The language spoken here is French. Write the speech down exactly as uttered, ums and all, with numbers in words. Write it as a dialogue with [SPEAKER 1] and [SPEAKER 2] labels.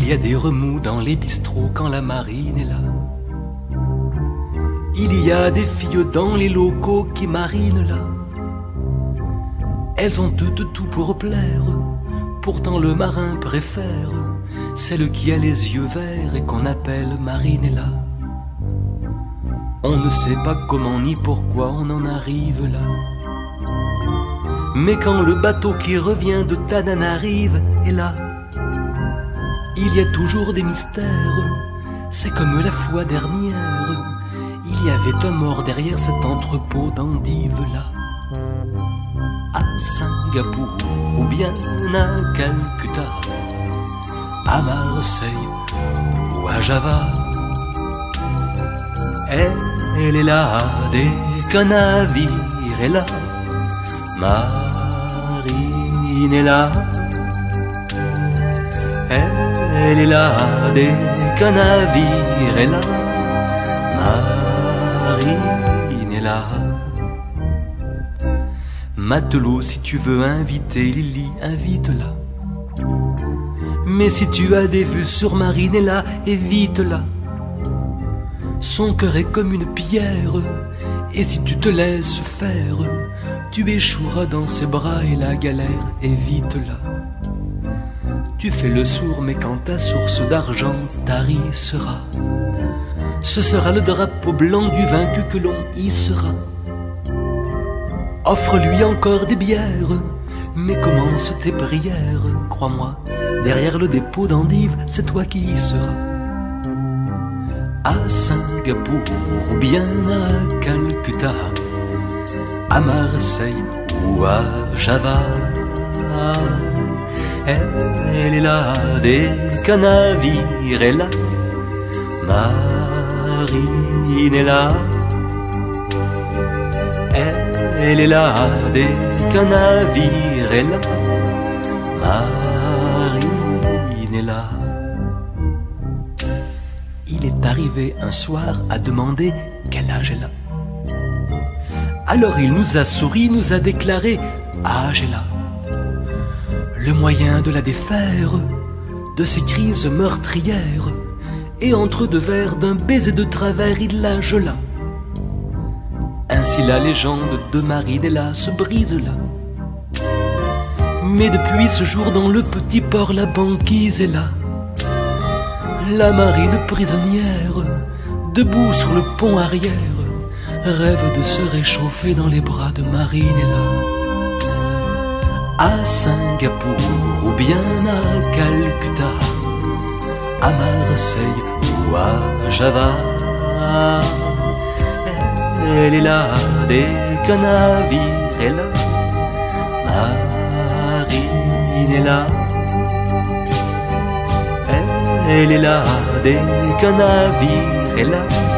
[SPEAKER 1] y a des remous dans les bistrots quand la marine est là. Il y a des filles dans les locaux qui marinent là. Elles ont toutes tout pour plaire, pourtant le marin préfère celle qui a les yeux verts et qu'on appelle Marinella. On ne sait pas comment ni pourquoi on en arrive là. Mais quand le bateau qui revient de Tananarive est là, il y a toujours des mystères. C'est comme la fois dernière, il y avait un mort derrière cet entrepôt d'endives là. À Singapour ou bien à Calcutta, à Marseille ou à Java, elle est là dès qu'un navire est là. Marinella, elle est là dès qu'un navire est là. Marinella. Matelot, si tu veux inviter Lily, invite-la. Mais si tu as des vues sur Marinella, évite-la. Son cœur est comme une pierre, et si tu te laisses faire, tu échoueras dans ses bras et la galère, évite-la. Tu fais le sourd, mais quand ta source d'argent tarissera, ce sera le drapeau blanc du vaincu que l'on hissera. Offre-lui encore des bières, mais commence tes prières. Crois-moi, derrière le dépôt d'endives, c'est toi qui y seras. À Singapour ou bien à Calcutta, à Marseille ou à Java, elle est là dès qu'un navire est là. Marinella, elle est là dès qu'un navire est là. Marinella. Il est arrivé un soir à demander quel âge elle a. Alors il nous a souri, nous a déclaré: âge elle a. Le moyen de la défaire de ces crises meurtrières, et entre deux vers d'un baiser de travers il la gela. Ainsi la légende de Marinella se brise là. Mais depuis ce jour dans le petit port la banquise est là. La marine prisonnière, debout sur le pont arrière, rêve de se réchauffer dans les bras de Marinella. À Singapour ou bien à Calcutta, à Marseille ou à Java, elle est là dès qu'un navire est là. Marinella, elle est là dès qu'un navire est là.